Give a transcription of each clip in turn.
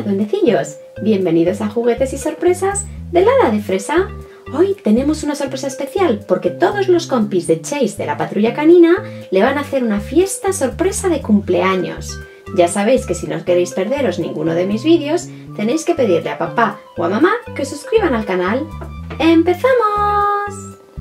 duendecillos, bienvenidos a Juguetes y Sorpresas del Hada de Fresa. Hoy tenemos una sorpresa especial porque todos los compis de Chase de la Patrulla Canina le van a hacer una fiesta sorpresa de cumpleaños. Ya sabéis que si no queréis perderos ninguno de mis vídeos, tenéis que pedirle a papá o a mamá que os suscriban al canal. ¡Empezamos!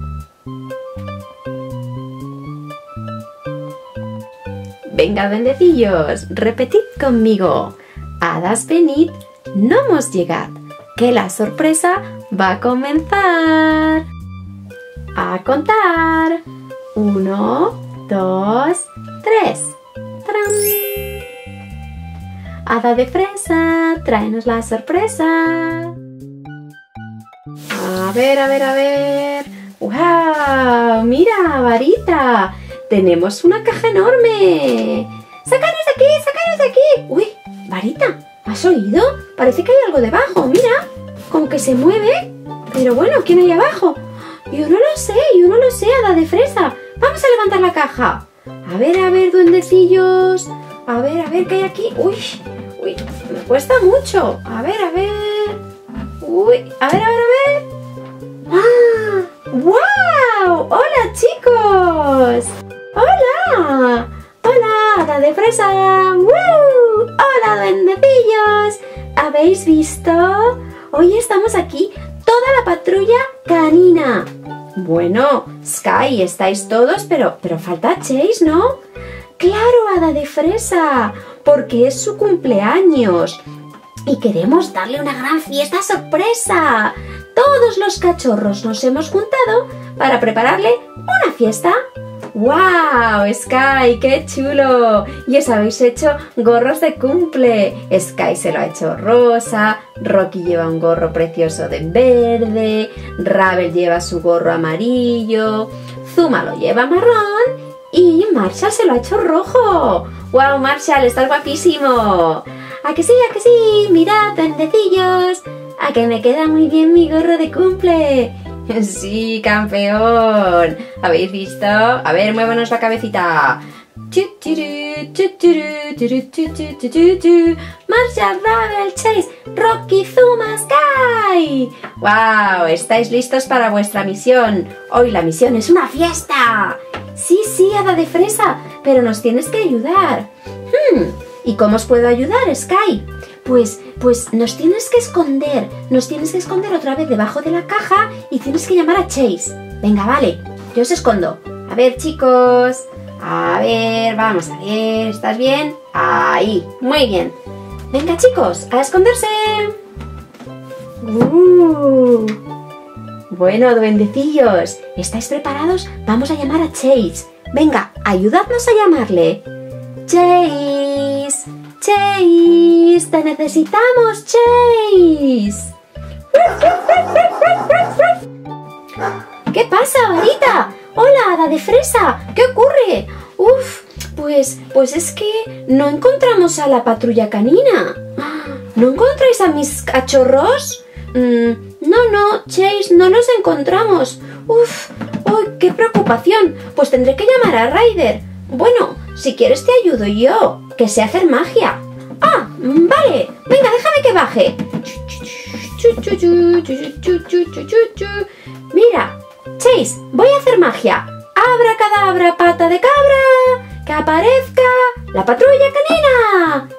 Venga, duendecillos, repetid conmigo. Hadas venid, nomos llegad, que la sorpresa va a comenzar. A contar. 1, 2, 3. ¡Tarán! Hada de fresa, tráenos la sorpresa. A ver. ¡Wow! ¡Mira, varita! ¡Tenemos una caja enorme! ¡Sácanos de aquí! ¡Uy! Varita, ¿has oído? Parece que hay algo debajo, mira. Como que se mueve. Pero bueno, ¿quién hay abajo? Yo no lo sé, Hada de fresa. Vamos a levantar la caja. A ver, duendecillos. A ver, ¿qué hay aquí? Uy, me cuesta mucho. A ver. Uy, a ver. ¡Ah! ¡Wow! ¡Hola, chicos! ¡Hola! ¡Hada de fresa! ¡Woo! ¡Hola, duendecillos! ¿Habéis visto? Hoy estamos aquí toda la patrulla canina. Bueno, Sky, estáis todos, pero falta Chase, ¿no? ¡Claro, Hada de fresa! Porque es su cumpleaños y queremos darle una gran fiesta sorpresa. Todos los cachorros nos hemos juntado para prepararle una fiesta. ¡Wow! Sky, ¡qué chulo! Y os habéis hecho gorros de cumple. Sky se lo ha hecho rosa, Rocky lleva un gorro precioso de verde, Ravel lleva su gorro amarillo, Zuma lo lleva marrón y Marshall se lo ha hecho rojo. ¡Wow, Marshall, estás guapísimo! ¿A que sí? Mirad, duendecillos, a que me queda muy bien mi gorro de cumple. ¡Sí, campeón! ¿Habéis visto? A ver, muévanos la cabecita. Marshall, Ravel, Chase, Rocky, Zuma, Sky. ¡Wow! ¿Estáis listos para vuestra misión? Hoy la misión es una fiesta. Sí, Hada de fresa, pero nos tienes que ayudar. ¿Y cómo os puedo ayudar, Sky? Pues nos tienes que esconder otra vez debajo de la caja y tienes que llamar a Chase. Venga, vale, yo os escondo. A ver, chicos, vamos a ver, ¿estás bien? Ahí, muy bien. Venga, chicos, a esconderse. Bueno, duendecillos, ¿estáis preparados? Vamos a llamar a Chase. Venga, ayudadnos a llamarle. Chase, te necesitamos, Chase. ¿Qué pasa, varita? Hola, Hada de fresa, ¿qué ocurre? Pues es que no encontramos a la patrulla canina. ¿No encontráis a mis cachorros? No, Chase, no los encontramos. ¡Qué preocupación! Pues tendré que llamar a Ryder. Bueno, si quieres te ayudo yo, que sé hacer magia. Vale, venga, déjame que baje. Mira, Chase, voy a hacer magia. Abracadabra, pata de cabra, que aparezca la patrulla canina.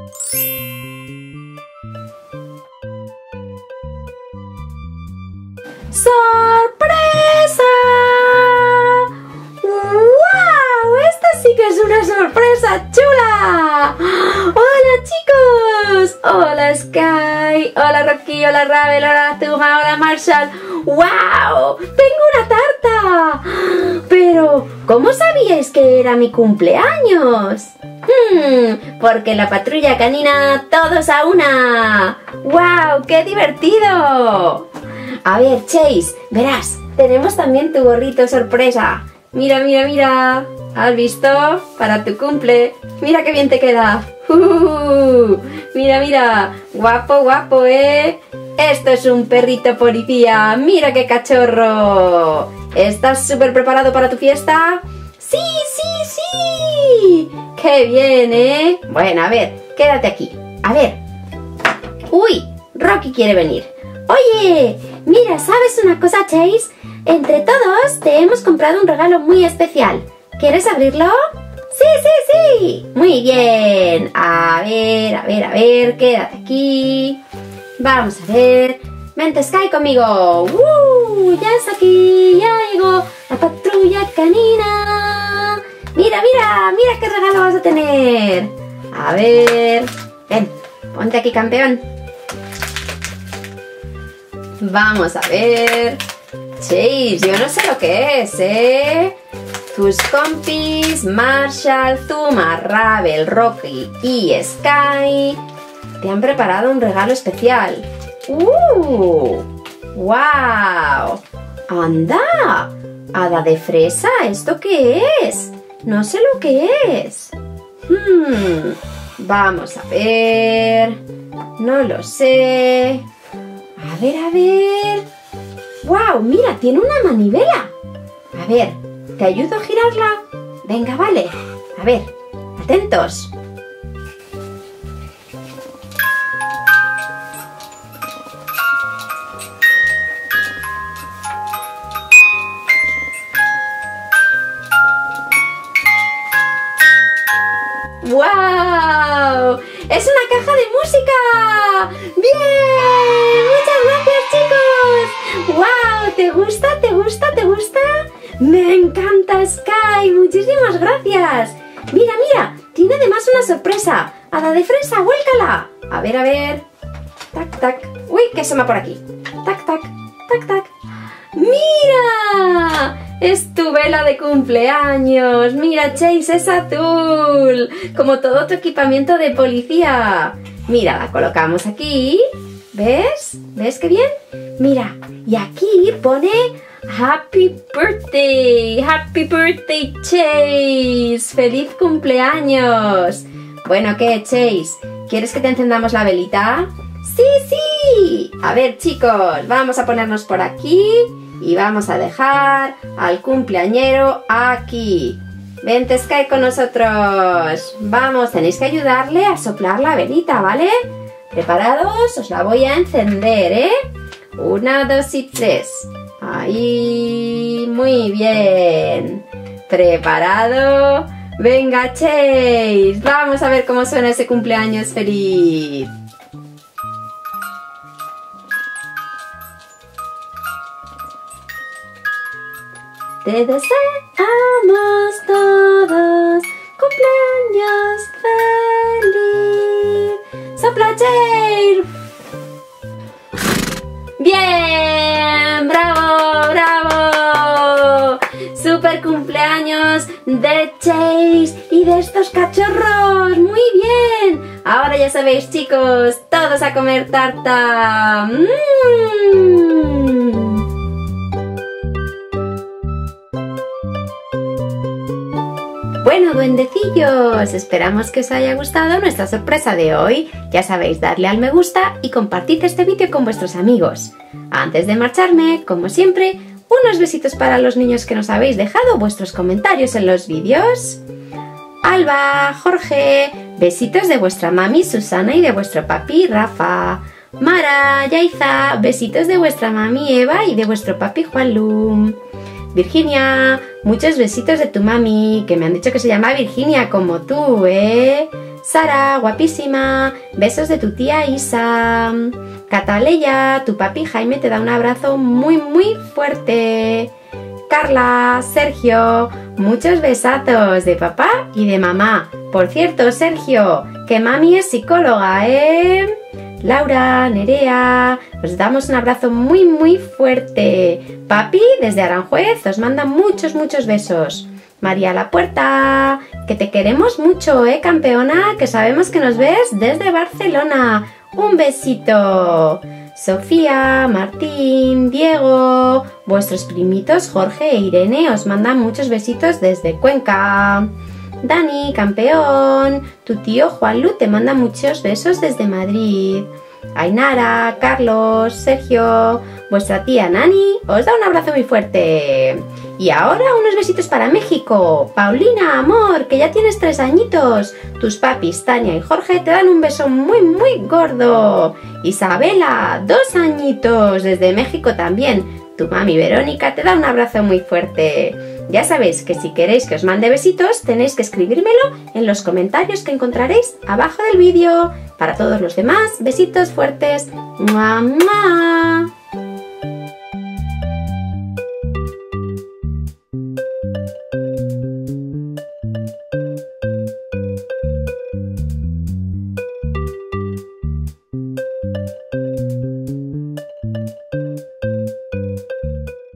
¡ Sorpresa! ¡Wow! ¡Esta sí que es una sorpresa chula! ¡Hola, chicos! ¡Hola, Sky! ¡Hola, Rocky! ¡Hola, Ravel! ¡Hola, Zuma! ¡Hola, Marshall! ¡Wow! ¡Tengo una tarta! Pero, ¿cómo sabíais que era mi cumpleaños? Porque la patrulla canina todos a una. ¡Wow! ¡Qué divertido! A ver, Chase, verás, tenemos también tu gorrito sorpresa. Mira. ¿Has visto? Para tu cumple. Mira qué bien te queda. Mira. Guapo, ¿eh? Esto es un perrito policía. Mira qué cachorro. ¿Estás súper preparado para tu fiesta? ¡Sí! ¡Qué bien, eh! Bueno, a ver, quédate aquí. A ver, Uy, Rocky quiere venir. Oye, mira, ¿sabes una cosa, Chase? Entre todos te hemos comprado un regalo muy especial. ¿Quieres abrirlo? ¡Sí, sí, sí! Muy bien. A ver, quédate aquí. Vamos a ver. Vente, Sky, conmigo. Ya está aquí, ya llegó la patrulla canina. Mira, mira, mira qué regalo vas a tener. A ver, ven, ponte aquí, campeón. Vamos a ver. Chase, yo no sé lo que es, ¿eh? Tus compis, Marshall, Zuma, Rabel, Rocky y Sky te han preparado un regalo especial. ¡Wow! ¡Anda! ¡Hada de fresa! ¿Esto qué es? No sé lo que es. Vamos a ver. No lo sé. A ver. ¡Wow! Mira, tiene una manivela. A ver, ¿te ayudo a girarla? Venga, vale. A ver, atentos. ¡Wow! ¡Es una caja de música! ¡Bien! ¡Muchas gracias, chicos! ¡Wow! ¿Te gusta? ¿Te gusta? ¿Te gusta? ¡Me encanta, Sky! ¡Muchísimas gracias! Mira, mira, tiene además una sorpresa. ¡Hada de fresa, vuélcala! A ver. Tac, tac. ¡Uy, qué asoma por aquí! Tac, tac, tac, tac. ¡Mira! ¡Es tu vela de cumpleaños! ¡Mira, Chase, es azul! Como todo tu equipamiento de policía. Mira, la colocamos aquí. ¿Ves? ¿Ves qué bien? Mira, y aquí pone Happy Birthday. Happy Birthday, Chase. ¡Feliz cumpleaños! Bueno, ¿qué, Chase? ¿Quieres que te encendamos la velita? ¡Sí, sí! A ver, chicos, vamos a ponernos por aquí y vamos a dejar al cumpleañero aquí. Vente, Sky, con nosotros. Vamos, tenéis que ayudarle a soplar la velita, ¿vale? ¿Preparados? Os la voy a encender, ¿eh? 1, 2 y 3. Ahí, muy bien. ¿Preparado? Venga, Chase, vamos a ver cómo suena ese cumpleaños feliz. Te deseamos todos cumpleaños feliz. ¡Sopla, Chase! ¡Bien! ¡Bravo, bravo! ¡Super cumpleaños de Chase y de estos cachorros! ¡Muy bien! Ahora ya sabéis, chicos, todos a comer tarta. Bueno, duendecillos, esperamos que os haya gustado nuestra sorpresa de hoy. Ya sabéis, darle al me gusta y compartid este vídeo con vuestros amigos. Antes de marcharme, como siempre, unos besitos para los niños que nos habéis dejado vuestros comentarios en los vídeos. Alba, Jorge, besitos de vuestra mami Susana y de vuestro papi Rafa. Mara, Yaiza, besitos de vuestra mami Eva y de vuestro papi Juanlu. Virginia, muchos besitos de tu mami, que me han dicho que se llama Virginia como tú, ¿eh? Sara, guapísima, besos de tu tía Isa. Cataleya, tu papi Jaime te da un abrazo muy muy fuerte. Carla, Sergio, muchos besatos de papá y de mamá. Por cierto, Sergio, que mami es psicóloga, ¿eh? Laura, Nerea, os damos un abrazo muy muy fuerte. Papi, desde Aranjuez, os manda muchos muchos besos. María La Puerta, que te queremos mucho, campeona, que sabemos que nos ves desde Barcelona. Un besito. Sofía, Martín, Diego, vuestros primitos Jorge e Irene os mandan muchos besitos desde Cuenca. Dani, campeón, tu tío Juanlu te manda muchos besos desde Madrid. Ainara, Carlos, Sergio, vuestra tía Nani os da un abrazo muy fuerte. Y ahora unos besitos para México. Paulina, amor, que ya tienes 3 añitos. Tus papis, Tania y Jorge, te dan un beso muy, muy gordo. Isabela, 2 añitos, desde México también. Tu mami Verónica te da un abrazo muy fuerte. Ya sabéis que si queréis que os mande besitos, tenéis que escribírmelo en los comentarios que encontraréis abajo del vídeo. Para todos los demás, besitos fuertes. ¡Mua, mua!